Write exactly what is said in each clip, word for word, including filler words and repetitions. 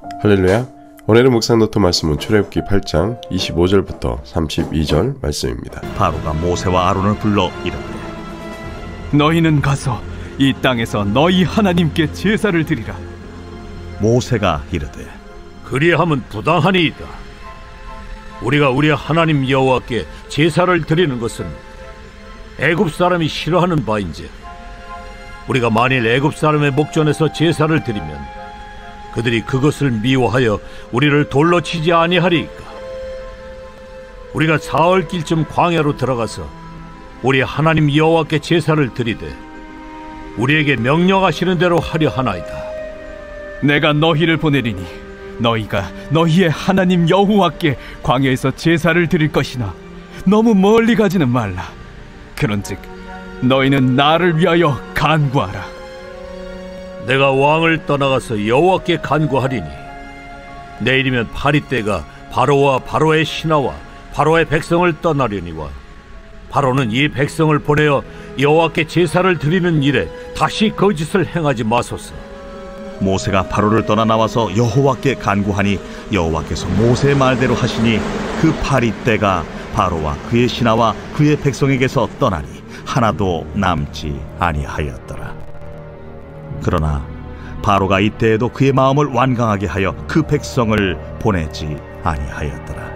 할렐루야. 오늘의 묵상 노트 말씀은 출애굽기 팔 장 이십오 절부터 삼십이 절 말씀입니다. 바로가 모세와 아론을 불러 이르되 너희는 가서 이 땅에서 너희 하나님께 제사를 드리라. 모세가 이르되 그리함은 부당하니이다. 우리가 우리 하나님 여호와께 제사를 드리는 것은 애굽 사람이 싫어하는 바인즉 우리가 만일 애굽 사람의 목전에서 제사를 드리면 그들이 그것을 미워하여 우리를 돌로 치지 아니하리이까. 우리가 사흘길쯤 광야로 들어가서 우리 하나님 여호와께 제사를 드리되 우리에게 명령하시는 대로 하려 하나이다. 내가 너희를 보내리니 너희가 너희의 하나님 여호와께 광야에서 제사를 드릴 것이나 너무 멀리 가지는 말라. 그런즉 너희는 나를 위하여 간구하라. 내가 왕을 떠나가서 여호와께 간구하리니 내일이면 파리떼가 바로와 바로의 신하와 바로의 백성을 떠나려니와 바로는 이 백성을 보내어 여호와께 제사를 드리는 일에 다시 거짓을 행하지 마소서. 모세가 바로를 떠나 나와서 여호와께 간구하니 여호와께서 모세의 말대로 하시니 그 파리떼가 바로와 그의 신하와 그의 백성에게서 떠나니 하나도 남지 아니하였더라. 그러나 바로가 이때에도 그의 마음을 완강하게 하여 그 백성을 보내지 아니하였더라.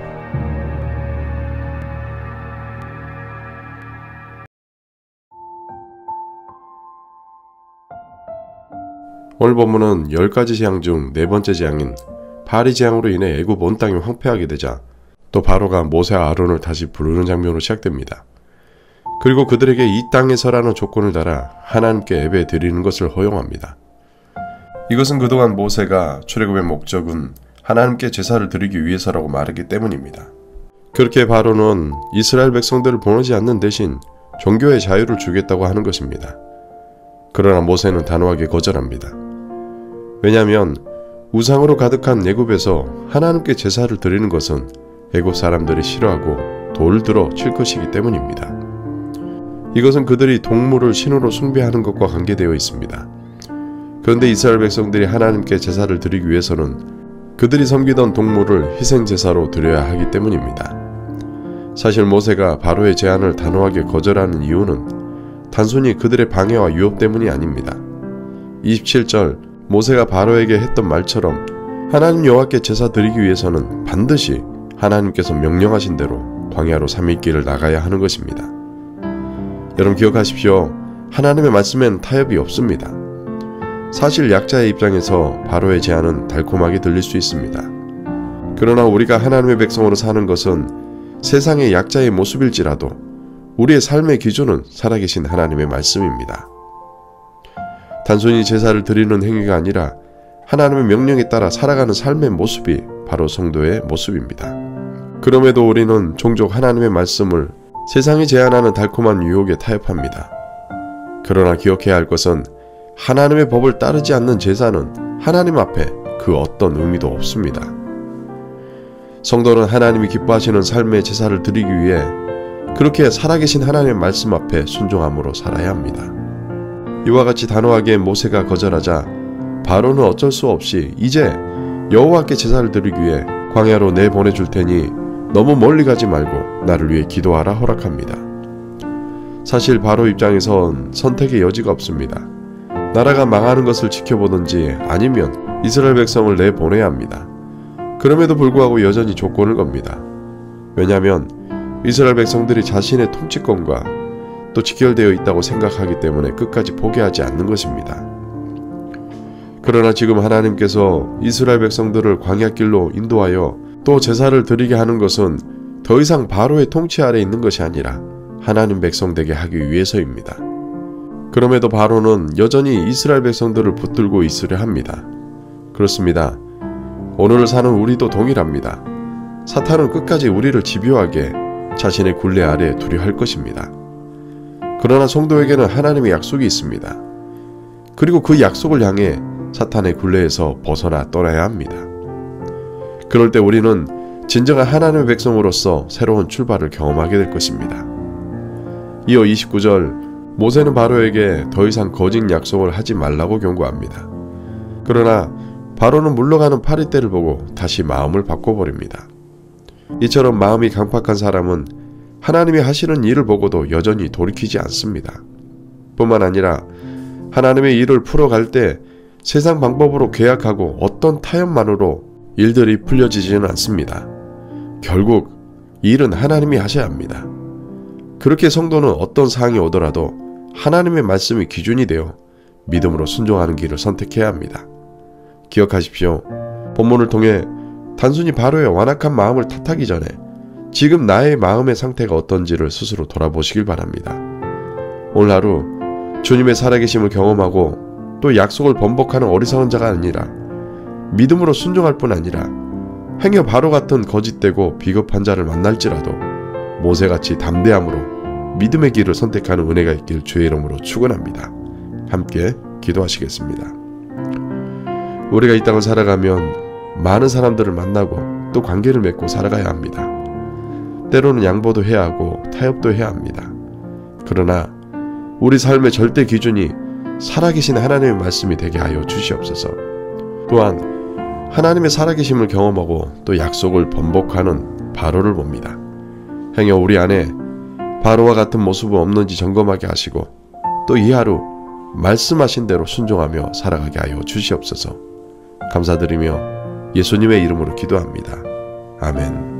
오늘 본문은 열 가지 재앙 중 네 번째 재앙인 바리 재앙으로 인해 애굽 온 땅이 황폐하게 되자 또 바로가 모세와 아론을 다시 부르는 장면으로 시작됩니다. 그리고 그들에게 이 땅에 서라는 조건을 달아 하나님께 예배 드리는 것을 허용합니다. 이것은 그동안 모세가 출애굽의 목적은 하나님께 제사를 드리기 위해서라고 말했기 때문입니다. 그렇게 바로는 이스라엘 백성들을 보내지 않는 대신 종교의 자유를 주겠다고 하는 것입니다. 그러나 모세는 단호하게 거절합니다. 왜냐하면 우상으로 가득한 애굽에서 하나님께 제사를 드리는 것은 애굽 사람들이 싫어하고 돌을 들어 칠 것이기 때문입니다. 이것은 그들이 동물을 신으로 숭배하는 것과 관계되어 있습니다. 그런데 이스라엘 백성들이 하나님께 제사를 드리기 위해서는 그들이 섬기던 동물을 희생제사로 드려야 하기 때문입니다. 사실 모세가 바로의 제안을 단호하게 거절하는 이유는 단순히 그들의 방해와 유혹 때문이 아닙니다. 이십칠 절 모세가 바로에게 했던 말처럼 하나님 여호와께 제사 드리기 위해서는 반드시 하나님께서 명령하신 대로 광야로 삼 일 길을 나가야 하는 것입니다. 여러분 기억하십시오. 하나님의 말씀엔 타협이 없습니다. 사실 약자의 입장에서 바로의 제안은 달콤하게 들릴 수 있습니다. 그러나 우리가 하나님의 백성으로 사는 것은 세상의 약자의 모습일지라도 우리의 삶의 기준은 살아계신 하나님의 말씀입니다. 단순히 제사를 드리는 행위가 아니라 하나님의 명령에 따라 살아가는 삶의 모습이 바로 성도의 모습입니다. 그럼에도 우리는 종종 하나님의 말씀을 세상이 제안하는 달콤한 유혹에 타협합니다. 그러나 기억해야 할 것은 하나님의 법을 따르지 않는 제사는 하나님 앞에 그 어떤 의미도 없습니다. 성도는 하나님이 기뻐하시는 삶의 제사를 드리기 위해 그렇게 살아계신 하나님의 말씀 앞에 순종함으로 살아야 합니다. 이와 같이 단호하게 모세가 거절하자 바로는 어쩔 수 없이 이제 여호와께 제사를 드리기 위해 광야로 내보내줄 테니 너무 멀리 가지 말고 나를 위해 기도하라 허락합니다. 사실 바로 입장에선 선택의 여지가 없습니다. 나라가 망하는 것을 지켜보든지 아니면 이스라엘 백성을 내보내야 합니다. 그럼에도 불구하고 여전히 조건을 겁니다. 왜냐하면 이스라엘 백성들이 자신의 통치권과 또 직결되어 있다고 생각하기 때문에 끝까지 포기하지 않는 것입니다. 그러나 지금 하나님께서 이스라엘 백성들을 광야길로 인도하여 또 제사를 드리게 하는 것은 더 이상 바로의 통치 아래 있는 것이 아니라 하나님 백성 되게 하기 위해서입니다. 그럼에도 바로는 여전히 이스라엘 백성들을 붙들고 있으려 합니다. 그렇습니다. 오늘을 사는 우리도 동일합니다. 사탄은 끝까지 우리를 집요하게 자신의 굴레 아래 두려 할 것입니다. 그러나 성도에게는 하나님의 약속이 있습니다. 그리고 그 약속을 향해 사탄의 굴레에서 벗어나 떠나야 합니다. 그럴 때 우리는 진정한 하나님의 백성으로서 새로운 출발을 경험하게 될 것입니다. 이어 이십구 절 모세는 바로에게 더 이상 거짓 약속을 하지 말라고 경고합니다. 그러나 바로는 물러가는 파리떼를 보고 다시 마음을 바꿔버립니다. 이처럼 마음이 강팍한 사람은 하나님이 하시는 일을 보고도 여전히 돌이키지 않습니다. 뿐만 아니라 하나님의 일을 풀어갈 때 세상 방법으로 계약하고 어떤 타협만으로 일들이 풀려지지는 않습니다. 결국 일은 하나님이 하셔야 합니다. 그렇게 성도는 어떤 상황이 오더라도 하나님의 말씀이 기준이 되어 믿음으로 순종하는 길을 선택해야 합니다. 기억하십시오. 본문을 통해 단순히 바로의 완악한 마음을 탓하기 전에 지금 나의 마음의 상태가 어떤지를 스스로 돌아보시길 바랍니다. 오늘 하루 주님의 살아계심을 경험하고 또 약속을 번복하는 어리석은 자가 아니라 믿음으로 순종할 뿐 아니라 행여 바로 같은 거짓되고 비겁한 자를 만날지라도 모세같이 담대함으로 믿음의 길을 선택하는 은혜가 있길 주의 이름으로 축원합니다. 함께 기도하시겠습니다. 우리가 이 땅을 살아가면 많은 사람들을 만나고 또 관계를 맺고 살아가야 합니다. 때로는 양보도 해야 하고 타협도 해야 합니다. 그러나 우리 삶의 절대 기준이 살아계신 하나님의 말씀이 되게 하여 주시옵소서. 또한 하나님의 살아계심을 경험하고 또 약속을 번복하는 바로를 봅니다. 행여 우리 안에 바로와 같은 모습은 없는지 점검하게 하시고 또 이 하루 말씀하신 대로 순종하며 살아가게 하여 주시옵소서. 감사드리며 예수님의 이름으로 기도합니다. 아멘.